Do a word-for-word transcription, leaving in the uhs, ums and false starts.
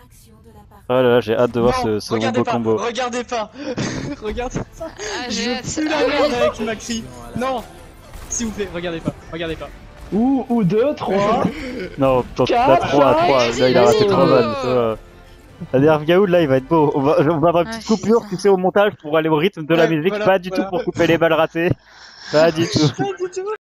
Oh là là, j'ai hâte de voir Non, ce, ce regardez combo pas, combo. regardez pas, regardez pas. Ah, Je j'ai veux hâte. plus la Ah, merde oui. avec Macri. Non, s'il vous plaît, regardez pas, regardez pas. Ou, ou deux, trois. Non, putain, là Quatre, trois à trois, cinq, là il a raté vas-y, trois vas-y, balles. go. ça va. La dernière Gaoud là il va être beau. On va, on va avoir une petite Ouais, coupure, tu sais, au montage pour aller au rythme de la Ouais, musique, voilà, pas du voilà. tout pour couper les balles ratées. Pas du tout. Pas du tout.